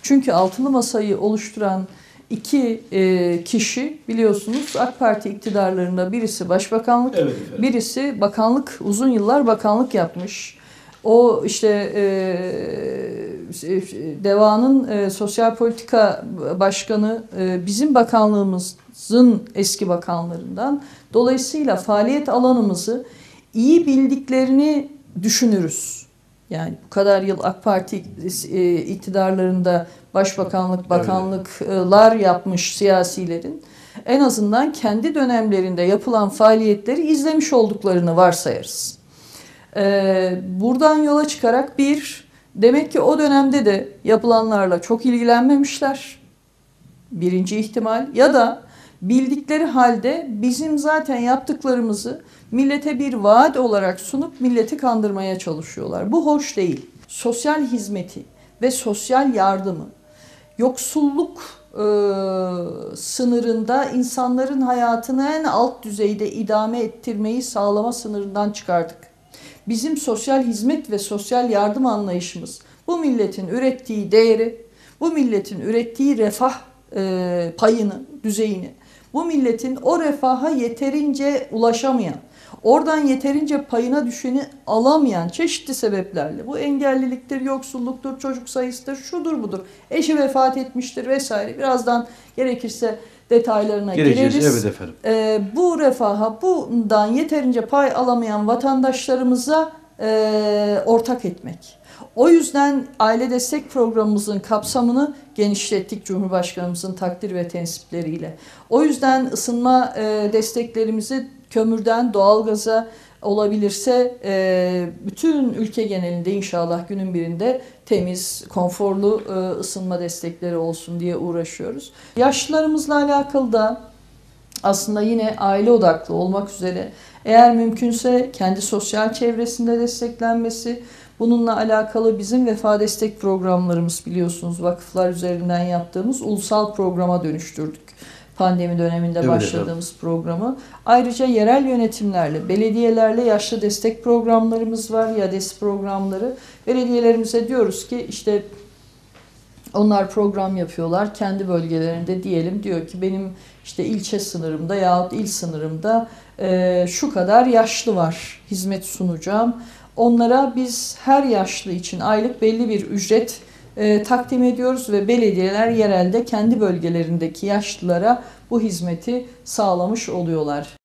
Çünkü altılı masayı oluşturan iki kişi biliyorsunuz AK Parti iktidarlarında birisi başbakanlık, Evet, birisi bakanlık, uzun yıllar bakanlık yapmış. O işte DEVA'nın sosyal politika başkanı bizim bakanlığımızın eski bakanlarından. Dolayısıyla faaliyet alanımızı iyi bildiklerini düşünürüz. Yani bu kadar yıl AK Parti iktidarlarında başbakanlık, bakanlıklar yapmış siyasilerin en azından kendi dönemlerinde yapılan faaliyetleri izlemiş olduklarını varsayarız. Buradan yola çıkarak demek ki o dönemde de yapılanlarla çok ilgilenmemişler. Birinci ihtimal. Ya da bildikleri halde bizim zaten yaptıklarımızı millete bir vaat olarak sunup milleti kandırmaya çalışıyorlar. Bu hoş değil. Sosyal hizmeti ve sosyal yardımı yoksulluk sınırında insanların hayatını en alt düzeyde idame ettirmeyi sağlama sınırından çıkardık. Bizim sosyal hizmet ve sosyal yardım anlayışımız bu milletin ürettiği değeri, bu milletin ürettiği refah payını, düzeyini, bu milletin o refaha yeterince ulaşamayan, oradan yeterince payına düşeni alamayan çeşitli sebeplerle, bu engelliliktir, yoksulluktur, çocuk sayısıdır, şudur budur, eşi vefat etmiştir vesaire. Birazdan gerekirse detaylarına gireriz. Evet efendim. Bu refaha, bundan yeterince pay alamayan vatandaşlarımıza ortak etmek. O yüzden aile destek programımızın kapsamını genişlettik Cumhurbaşkanımızın takdir ve tensipleriyle. O yüzden ısınma desteklerimizi kömürden doğalgaza olabilirse bütün ülke genelinde inşallah günün birinde temiz, konforlu ısınma destekleri olsun diye uğraşıyoruz. Yaşlılarımızla alakalı da aslında yine aile odaklı olmak üzere eğer mümkünse kendi sosyal çevresinde desteklenmesi, bununla alakalı bizim vefa destek programlarımız biliyorsunuz vakıflar üzerinden yaptığımız ulusal programa dönüştürdük. Pandemi döneminde başladığımız programı. Ayrıca yerel yönetimlerle, belediyelerle yaşlı destek programlarımız var, YADES programları. Belediyelerimize diyoruz ki işte onlar program yapıyorlar kendi bölgelerinde diyelim diyor ki benim işte ilçe sınırımda yahut il sınırımda şu kadar yaşlı var hizmet sunacağım. Onlara biz her yaşlı için aylık belli bir ücret takdim ediyoruz ve belediyeler yerelde kendi bölgelerindeki yaşlılara bu hizmeti sağlamış oluyorlar.